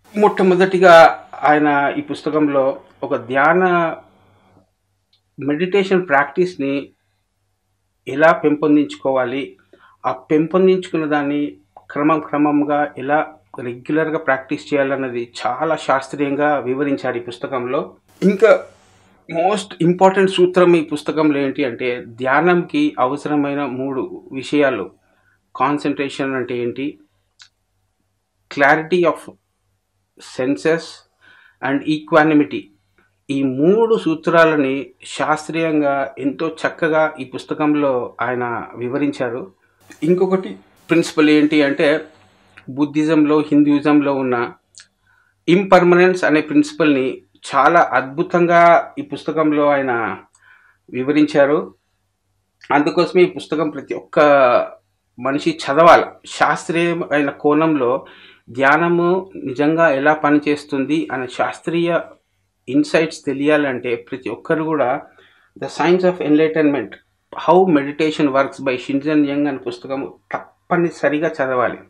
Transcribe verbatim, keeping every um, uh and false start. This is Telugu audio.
మొట్టమొదటిగా ఆయన ఈ పుస్తకంలో ఒక ధ్యాన మెడిటేషన్ ప్రాక్టీస్ని ఎలా పెంపొందించుకోవాలి, ఆ పెంపొందించుకున్న దాన్ని క్రమం క్రమంగా ఎలా రెగ్యులర్గా ప్రాక్టీస్ చేయాలన్నది చాలా శాస్త్రీయంగా వివరించారు ఈ పుస్తకంలో. ఇంకా మోస్ట్ ఇంపార్టెంట్ సూత్రం ఈ పుస్తకంలో ఏంటి అంటే, ధ్యానంకి అవసరమైన మూడు విషయాలు. కాన్సన్ట్రేషన్ అంటే ఏంటి, clarity of senses and equanimity. ఈ మూడు సూత్రాలని శాస్త్రీయంగా ఎంతో చక్కగా ఈ పుస్తకంలో ఆయన వివరించారు. ఇంకొకటి ప్రిన్సిపల్ ఏంటి అంటే, బుద్ధిజంలో హిందూయిజంలో ఉన్న ఇంపర్మనెన్స్ అనే ప్రిన్సిపల్ని చాలా అద్భుతంగా ఈ పుస్తకంలో ఆయన వివరించారు. అందుకోసమే ఈ పుస్తకం ప్రతి ఒక్క మనిషి చదవాలి. శాస్త్రీయమైన కోణంలో ధ్యానము నిజంగా ఎలా పనిచేస్తుంది అనే శాస్త్రీయ ఇన్సైట్స్ తెలియాలంటే ప్రతి ఒక్కరు కూడా the science of enlightenment, how meditation works by Shinzen Young అనే పుస్తకం తప్పనిసరిగా చదవాలి.